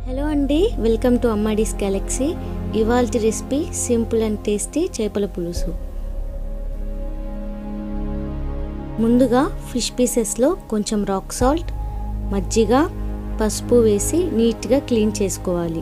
Hello అండి, welcome to Ammadi's galaxy. ఇవాల్టి recipe simple and tasty చేపల పులుసు. ముందుగా ఫిష్ పీసెస్లో కొంచెం రాక్ సాల్ట్, మజ్జిగ, పసుపు వేసి నీట్గా క్లీన్ చేసుకోవాలి.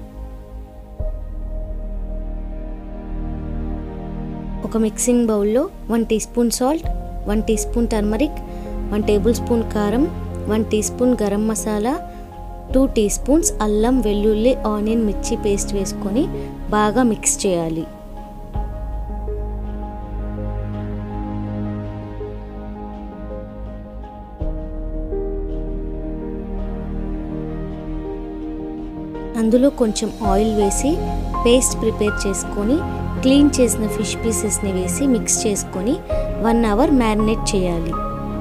ఒక మిక్సింగ్ బౌల్లో 1 teaspoon salt, 1 teaspoon turmeric, 1 tablespoon కారం, 1 teaspoon garam masala, 2 teaspoons అల్లం వెల్లుల్లి ఆనియన్ మిర్చి పేస్ట్ వేసుకొని బాగా మిక్స్ చేయాలి. అందులో కొంచెం ఆయిల్ వేసి పేస్ట్ ప్రిపేర్ చేసుకొని క్లీన్ చేసిన ఫిష్ పీసెస్ని వేసి మిక్స్ చేసుకొని 1 అవర్ మ్యారినేట్ చేయాలి.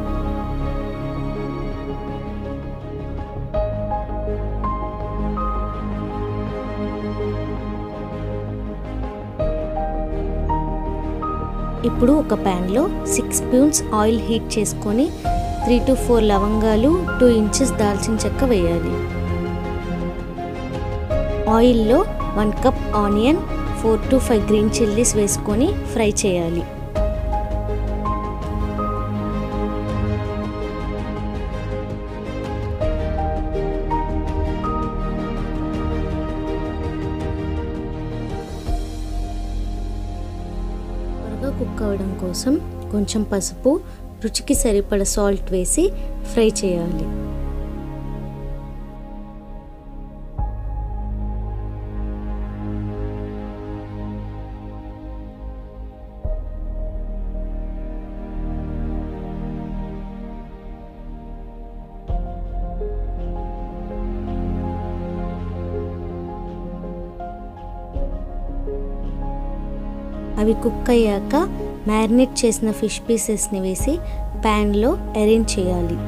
ఇప్పుడు ఒక ప్యాన్లో 6 స్పూన్స్ ఆయిల్ హీట్ చేసుకొని 3 to 4 లవంగాలు, 2 ఇంచెస్ దాల్చిన చెక్క వేయాలి. ఆయిల్లో 1 cup onion, 4 to 5 green chillies వేసుకొని ఫ్రై చేయాలి. కుక్ అవ్వడం కోసం కొంచెం పసుపు, రుచికి సరిపడ సాల్ట్ వేసి ఫ్రై చేయాలి. అవి కుక్ అయ్యాక మ్యారినేట్ చేసిన ఫిష్ పీసెస్ని వేసి ప్యాన్లో అరేంజ్ చేయాలి.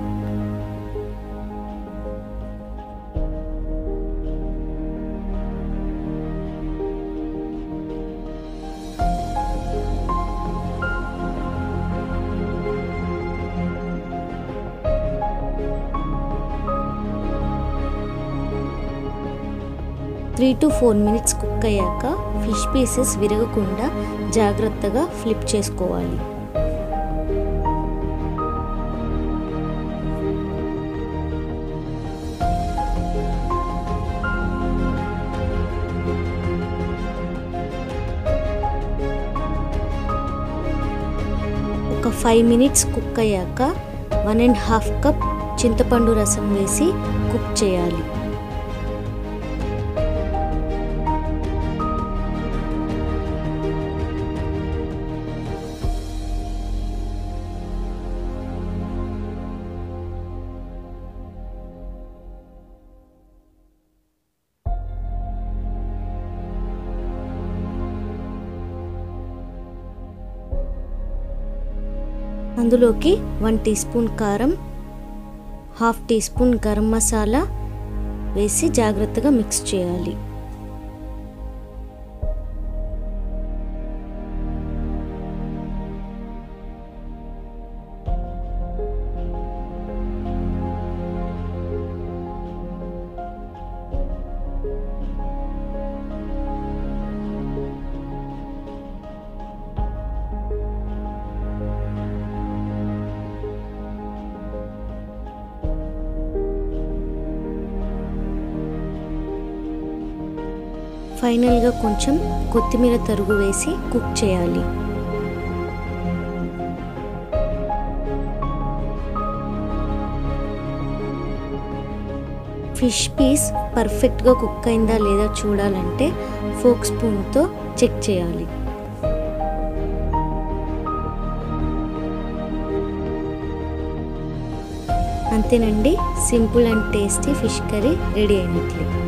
త్రీ to 4 మినిట్స్ కుక్ అయ్యాక ఫిష్ పీసెస్ విరగకుండా జాగ్రత్తగా ఫ్లిప్ చేసుకోవాలి. ఒక 5 మినిట్స్ కుక్ అయ్యాక 1.5 కప్ చింతపండు రసం వేసి కుక్ చేయాలి. అందులోకి 1 టీ స్పూన్ కారం, 1/2 టీ స్పూన్ గరం మసాలా వేసి జాగ్రత్తగా మిక్స్ చేయాలి. ఫైనల్గా కొంచెం కొత్తిమీర తరుగు వేసి కుక్ చేయాలి. ఫిష్ పీస్ పర్ఫెక్ట్గా కుక్ అయిందా లేదా చూడాలంటే ఫోక్ స్పూన్తో చెక్ చేయాలి. అంతేనండి, simple and tasty fish curry ready అయినట్లే.